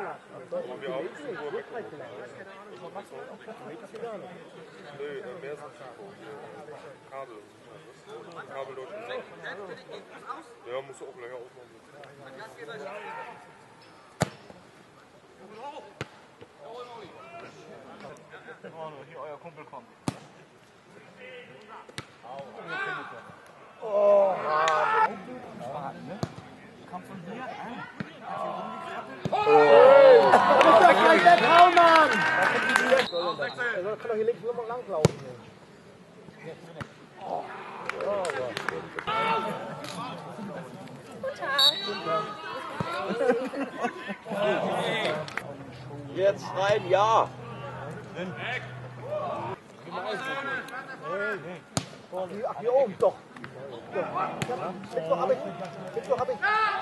Haben wir auch 15 Uhr weggekommen. Nö, mehr ist nicht. Kabel durch. Ja, musst du auch länger aufmachen. Hier euer Kumpel kommt. Oh, Kommt von hier an. das ist gleich der Traummann! Er kann doch hier links nur mal langlaufen. Jetzt schreien ja. Ach, hier oben, doch. Mittwoch habe ich. Mittwoch habe ich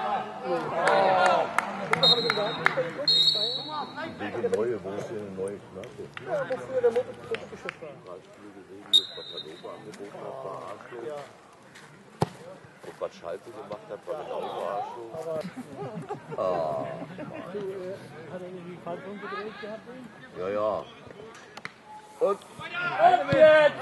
Wegen neue, wo ist denn eine neue Klasse? Ja, wofür der Mobilgeschäft war. Hast du gesehen, wie das Bad Hannover angeboten hat, Verarschung? Ja. Und was Schalke gemacht hat, war eine Verarschung. Hat er irgendwie falsch umgedreht gehabt? Ja, ja. Und jetzt!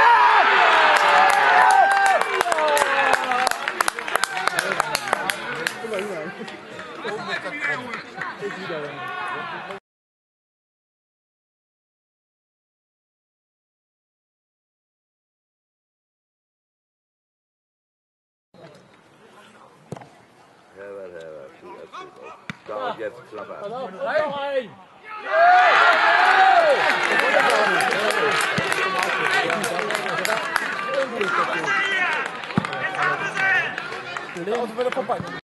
Herbert, du erzählst auch. Da und jetzt Klapper. Pass auf, noch ein! Leon, wieder vorbei.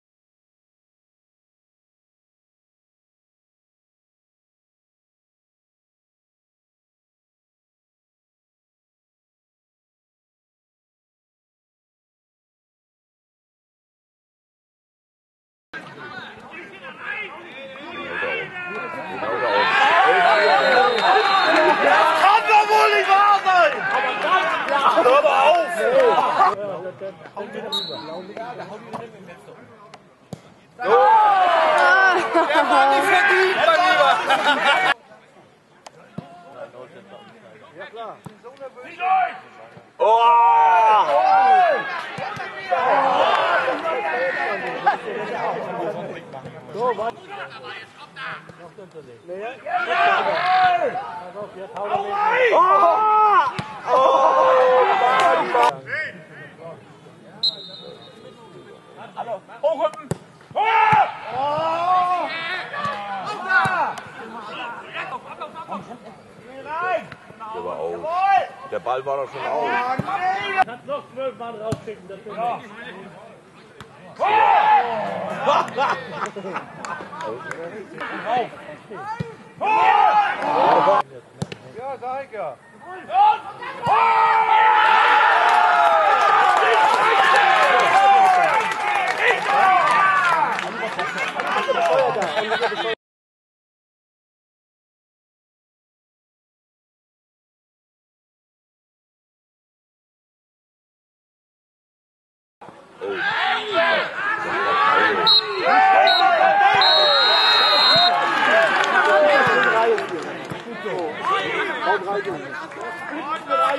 Genau da oben. Das kann doch wohl nicht wahr sein! Hör mal auf! Der war nicht verdient, mein Lieber! Ja, klar. Oh! So, was? Noch unterlegt. Nee, pass auf, jetzt hau da weg. Hallo, hochhüpfen! Der war aus. Der Ball war doch schon aus. Kannst noch 12 Mann rausschicken, das ist Ja, sag ich ja. Gut so.